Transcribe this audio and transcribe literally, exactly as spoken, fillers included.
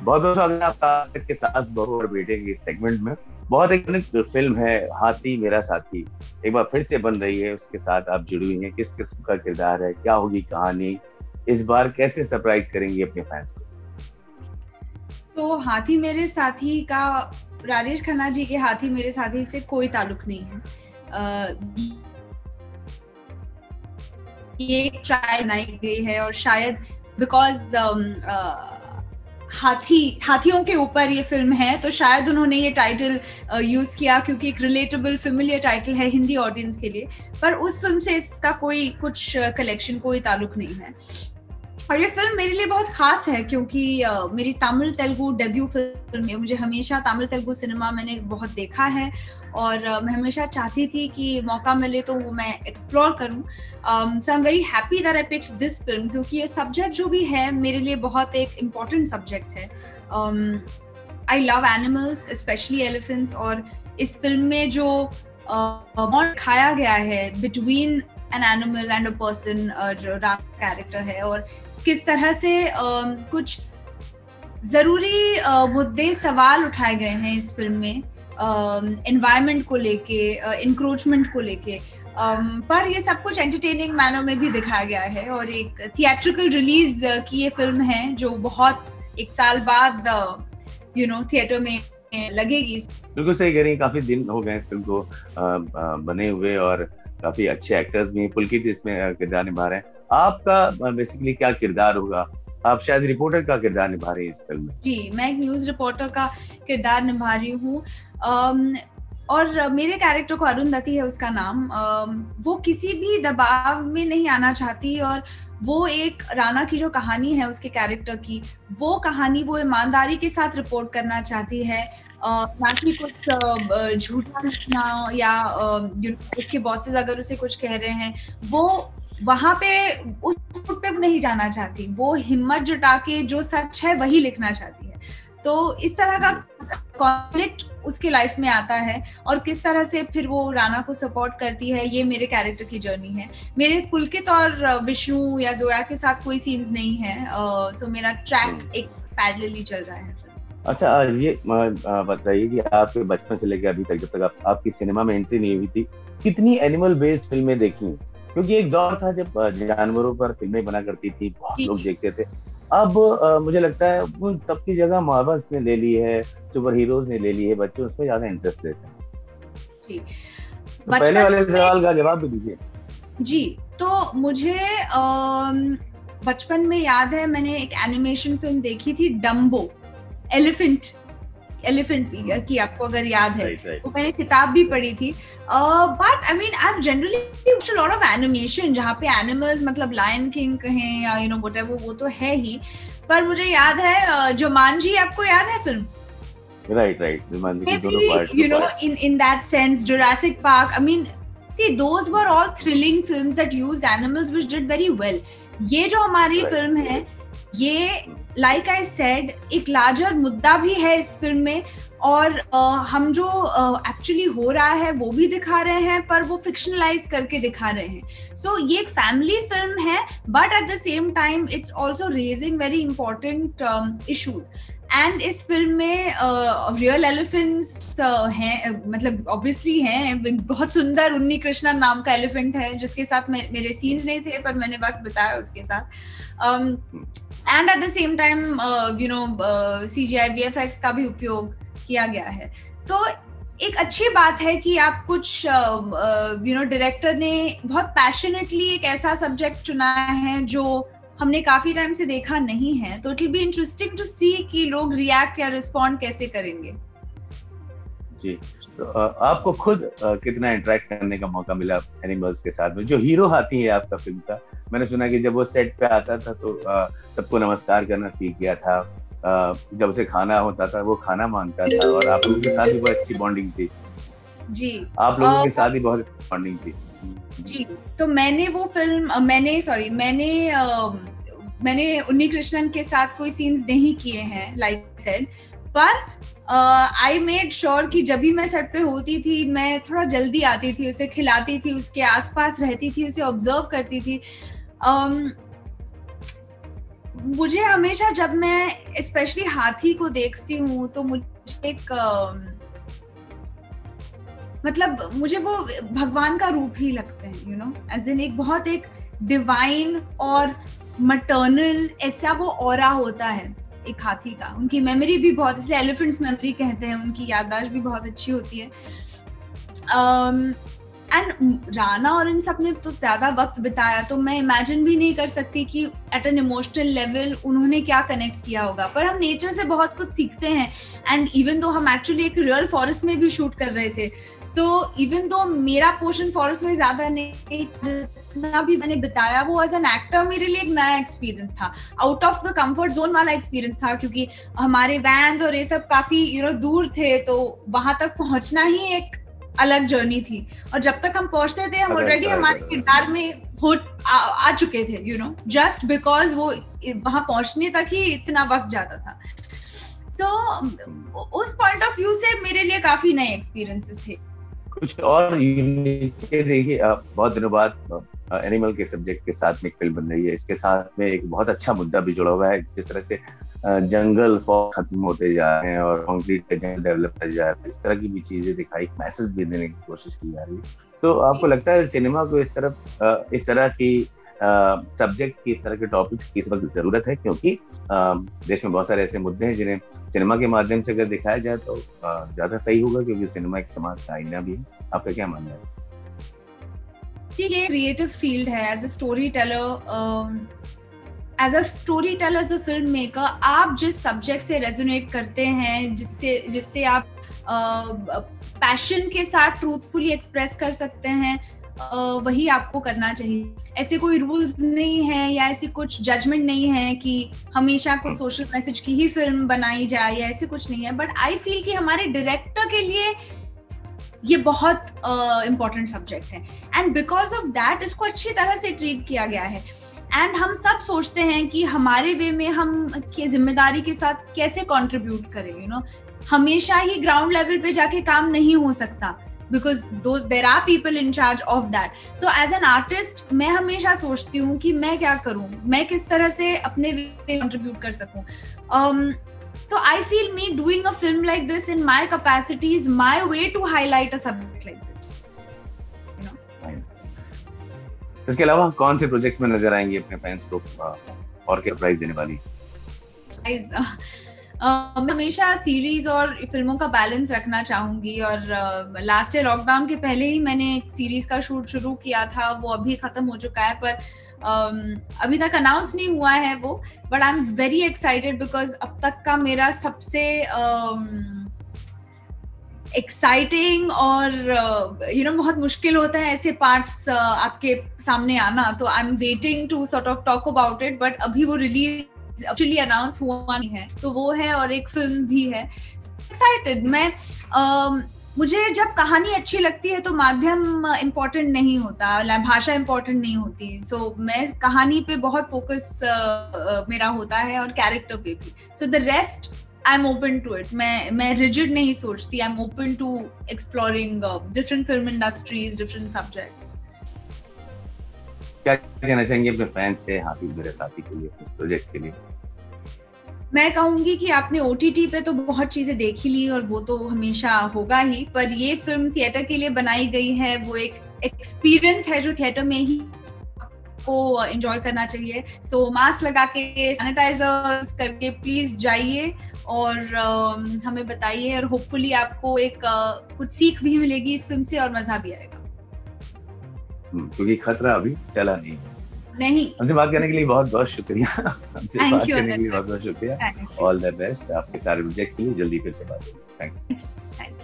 बहुत बहुत स्वागत है आपका के सास बहू और बेटे के सेगमेंट में। बहुत एक फिल्म है हाथी मेरा साथी, एक बार फिर से बन रही है, उसके साथ आप जुड़ी हुई हैं। किस किस्म का किरदार है, क्या होगी कहानी, इस बार कैसे सरप्राइज करेंगी अपने फैंस को? तो हाथी मेरे साथी का राजेश खन्ना जी के हाथी मेरे साथी से कोई ताल्लुक नहीं है। uh, ये एक ट्रायल बनाई गई है और शायद बिकॉज um, uh, हाथी हाथियों के ऊपर ये फिल्म है तो शायद उन्होंने ये टाइटल यूज uh, किया क्योंकि एक रिलेटेबल फेमिलियर टाइटल है हिंदी ऑडियंस के लिए। पर उस फिल्म से इसका कोई कुछ कलेक्शन कोई ताल्लुक नहीं है। और ये फिल्म मेरे लिए बहुत खास है क्योंकि uh, मेरी तमिल तेलुगु डेब्यू फिल्म है। मुझे हमेशा तमिल तेलुगु सिनेमा मैंने बहुत देखा है और uh, मैं हमेशा चाहती थी कि मौका मिले तो वो मैं एक्सप्लोर करूं। So I am very happy that I picked this film क्योंकि ये सब्जेक्ट जो भी है मेरे लिए बहुत एक इम्पोर्टेंट सब्जेक्ट है। I love animals specially elephants और इस फिल्म में जो बॉन्ड uh, खाया गया है between an animal and a person, जो राम कैरेक्टर है, और किस तरह से uh, कुछ जरूरी uh, मुद्दे सवाल उठाए गए हैं इस फिल्म में एनवायरनमेंट uh, को लेके, इंक्रोचमेंट uh, को लेके। um, पर ये सब कुछ एंटरटेनिंग मैनर में भी दिखाया गया है और एक थिएट्रिकल रिलीज uh, की ये फिल्म है जो बहुत एक साल बाद यू नो थिएटर में लगेगी। बिल्कुल सही कह रही हैं, काफी दिन हो गए फिल्म को आ, आ, बने हुए और काफी अच्छे एक्टर्स भी, पुलकित इसमें किरदार निभा रहे हैं। आपका बेसिकली क्या किरदार होगा? आप शायद रिपोर्टर का किरदार निभा रही हैं इस फिल्म में। जी, मैं एक न्यूज रिपोर्टर का किरदार निभा रही हूँ और मेरे कैरेक्टर को अरुंधति है उसका नाम। वो किसी भी दबाव में नहीं आना चाहती और वो एक राणा की जो कहानी है उसके कैरेक्टर की, वो कहानी वो ईमानदारी के साथ रिपोर्ट करना चाहती है, ना कि कुछ झूठा लिखना या उसके बॉसेस अगर उसे कुछ कह रहे हैं वो वहां पे उस फुट पे नहीं जाना चाहती। वो हिम्मत जुटा के जो सच है वही लिखना चाहती है। तो इस तरह का कॉन्फ्लिक्ट उसके लाइफ में आता है और किस तरह से फिर वो राणा को सपोर्ट करती है, ये मेरे कैरेक्टर की जर्नी है। मेरे पुलकित और विष्णु या जोया के साथ कोई सीन्स नहीं है, सो मेरा ट्रैक एक पैरेलली चल रहा है। अच्छा, ये बताइए कि आपके बचपन से लेकर अभी तक, जब तक आप, आपकी सिनेमा में एंट्री नहीं हुई थी, कितनी एनिमल बेस्ड फिल्में देखी? क्योंकि एक दौर था जब जानवरों पर फिल्में बना करती थी, बहुत लोग देखते थे। अब आ, मुझे लगता है वो सबकी जगह मार्वल्स ने ले ली है, सुपर हीरोज ने ले ली है, बच्चे उसमें ज्यादा इंटरेस्ट लेते हैं। तो पहले वाले सवाल का जवाब भी दीजिए। जी, तो मुझे बचपन में याद है मैंने एक एनिमेशन फिल्म देखी थी, डम्बो, एलिफेंट एलिफेंट की, आपको अगर याद है। right, right. तो मैंने किताब भी पढ़ी थी। But I mean I have generally watched a lot of animation जहाँ पे एनिमल्स मतलब लायन किंग कहें या यू नो व्हाटएवर, वो तो है ही। पर मुझे याद है जुमांजी, आपको याद है फिल्म? राइट राइट जुमांजी के दोनों part, you know in in that sense Jurassic Park, I mean see those were all thrilling films that used animals which did very well. ये जो हमारी right. फिल्म है, ये लाइक आई सेड एक larger मुद्दा भी है इस फिल्म में और uh, हम जो एक्चुअली uh, हो रहा है वो भी दिखा रहे हैं, पर वो फिक्शनलाइज करके दिखा रहे हैं। सो so, ये एक फैमिली फिल्म है but at the same time it's also raising very important issues. And इस फिल्म में रियल एलिफेंट्स हैं, मतलब ऑब्वियसली हैं। बहुत सुंदर उन्नी कृष्णन नाम का एलिफेंट है जिसके साथ मे, मेरे सीन्स नहीं थे पर मैंने वक्त बिताया उसके साथ। And at the same time you know CGI VFX का भी उपयोग किया गया है। तो एक अच्छी बात है कि आप कुछ यू नो डायरेक्टर ने बहुत पैशनेटली एक ऐसा सब्जेक्ट चुना है जो हमने काफी टाइम से देखा नहीं है। तो it will be interesting to see कि लोग रिएक्ट या रिस्पॉन्ड कैसे करेंगे। जी, तो आपको खुद कितना इंटरेक्ट करने का मौका मिला एनिमल्स के साथ में? जो हीरो हाथी है आपका फिल्म का, मैंने सुना कि जब वो सेट पे आता था तो सबको नमस्कार करना सीख गया था, जब उसे खाना होता था वो खाना मांगता था और आप लोगों के साथ भी बहुत अच्छी बॉन्डिंग थी। जी, आप लोगों के साथ भी बहुत अच्छी बॉन्डिंग थी। जी, तो मैंने वो फिल्म मैंने सॉरी मैंने uh, मैंने उन्नी कृष्णन के साथ कोई सीन्स नहीं किए हैं लाइक सेड, पर आई मेड श्योर कि जब भी मैं सेट पे होती थी मैं थोड़ा जल्दी आती थी, उसे खिलाती थी, उसके आसपास रहती थी, उसे ऑब्जर्व करती थी। um, मुझे हमेशा जब मैं स्पेशली हाथी को देखती हूँ तो मुझे एक मतलब मुझे वो भगवान का रूप ही लगते हैं, यू नो, एज इन एक बहुत एक डिवाइन और मटर्नल ऐसा वो ऑरा होता है एक हाथी का। उनकी मेमोरी भी बहुत, इसलिए एलिफेंट्स मेमोरी कहते हैं, उनकी याददाश्त भी बहुत अच्छी होती है। एंड um, राणा और इन सब ने तो ज्यादा वक्त बिताया, तो मैं इमेजिन भी नहीं कर सकती कि एट एन इमोशनल लेवल उन्होंने क्या कनेक्ट किया होगा। पर हम नेचर से बहुत कुछ सीखते हैं, एंड इवन दो हम एक्चुअली एक रियल फॉरेस्ट में भी शूट कर रहे थे, सो इवन दो मेरा पोर्शन फॉरेस्ट में ज्यादा नहीं, जितना भी मैंने बिताया वो एज एन एक्टर मेरे लिए एक नया एक्सपीरियंस था, out of the comfort zone वाला एक्सपीरियंस था, क्योंकि हमारे वैन्स और ये सब काफी यू नो दूर थे, तो वहां तक पहुंचना ही एक अलग जर्नी थी। और जब तक हम पहुंचते थे हम ऑलरेडी हमारे किरदार में हो आ, आ चुके थे, यू नो, जस्ट बिकॉज वो वहां पहुंचने तक ही इतना वक्त जाता था। सो so, उस पॉइंट ऑफ व्यू से मेरे लिए काफी नए एक्सपीरियंसेस थे। कुछ और देखिए, बहुत दिनों बाद एनिमल के सब्जेक्ट के साथ में एक फिल्म बन रही है, इसके साथ में एक बहुत अच्छा मुद्दा भी जुड़ा हुआ है, जिस तरह से जंगल फॉग खत्म होते जा रहे हैं और कंक्रीट के जंगल डेवलप कर जा रहे हैं, इस तरह की भी चीजें दिखाई, मैसेज भी देने की कोशिश की जा रही है। तो आपको लगता है सिनेमा को इस तरफ इस तरह की सब्जेक्ट की, इस तरह के टॉपिक्स की इस वक्त जरूरत है? क्योंकि आ, देश में बहुत सारे ऐसे मुद्दे हैं जिन्हें सिनेमा के माध्यम से अगर दिखाया जाए तो ज्यादा सही होगा, क्योंकि सिनेमा एक समाज का आईना भी है। आपका क्या मानना है? जी, ये क्रिएटिव फील्ड है। As a story teller, as a story teller, as a film maker, आप जिस सब्जेक्ट से रेजोनेट करते हैं, जिससे जिससे आप पैशन uh, के साथ ट्रूथफुली एक्सप्रेस कर सकते हैं, uh, वही आपको करना चाहिए। ऐसे कोई रूल्स नहीं है या ऐसी कुछ जजमेंट नहीं है कि हमेशा को सोशल मैसेज की ही फिल्म बनाई जाए, या ऐसे कुछ नहीं है। बट आई फील कि हमारे डायरेक्टर के लिए ये बहुत इम्पोर्टेंट uh, सब्जेक्ट है, एंड बिकॉज ऑफ दैट इसको अच्छी तरह से ट्रीट किया गया है। एंड हम सब सोचते हैं कि हमारे वे में हम की जिम्मेदारी के साथ कैसे कंट्रीब्यूट करें, यू नो। हमेशा ही ग्राउंड लेवल पे जाके काम नहीं हो सकता, because those there are people in charge of that. So as an artist मैं हमेशा सोचती हूँ कि मैं क्या करूँ, मैं किस तरह से अपने वे में कंट्रीब्यूट कर सकूँ। um, तो I feel me doing a film like this in my capacity is my way to highlight a subject like this. इसके अलावा कौन से प्रोजेक्ट में नजर आएंगे अपने फैंस को और क्या प्राइज देने वाली? मैं हमेशा सीरीज और फिल्मों का बैलेंस रखना चाहूंगी, और लास्ट ईयर लॉकडाउन के पहले ही मैंने एक सीरीज का शूट शुरू किया था, वो अभी खत्म हो चुका है, पर uh, अभी तक अनाउंस नहीं हुआ है वो। But I am very excited because अब तक का मेरा सबसे uh, एक्साइटिंग और यू नो बहुत मुश्किल होता है ऐसे पार्ट्स uh, आपके सामने आना, तो I am waiting to sort of talk about it. But अभी वो रिलीज एक्चुअली अनाउंस हुआ नहीं है, तो वो है, और एक फिल्म भी है। एक्साइटेड मैं uh, मुझे जब कहानी अच्छी लगती है तो माध्यम इम्पोर्टेंट नहीं होता, भाषा इम्पोर्टेंट नहीं होती। सो so, मैं कहानी पे बहुत फोकस uh, मेरा होता है और कैरेक्टर पे भी। So the rest I am open to it. मैं मैं रिजिड नहीं सोचती, I am open to exploring different film industries, different subjects. क्या कहना चाहेंगे अपने फैंस से, हाथी मेरे साथी के लिए, इस प्रोजेक्ट के लिए? मैं कहूंगी कि आपने ओटीटी पे तो बहुत चीजें देखी ली और वो तो हमेशा होगा ही, पर ये फिल्म थिएटर के लिए बनाई गई है, वो एक एक्सपीरियंस है जो थिएटर में ही को एंजॉय करना चाहिए। सो so, मास्क लगा के, सैनिटाइजर्स करके प्लीज जाइए और uh, हमें बताइए, और होपफुली आपको एक uh, कुछ सीख भी मिलेगी इस फिल्म से और मजा भी आएगा, क्योंकि खतरा अभी चला नहीं नहीं। हमसे बात करने के लिए बहुत बहुत शुक्रिया। हमसे बात करने के लिए बहुत बहुत शुक्रिया। ऑल द बेस्ट आपके सारे प्रोजेक्ट के लिए, जल्दी फिर से बात होगी। Thank you.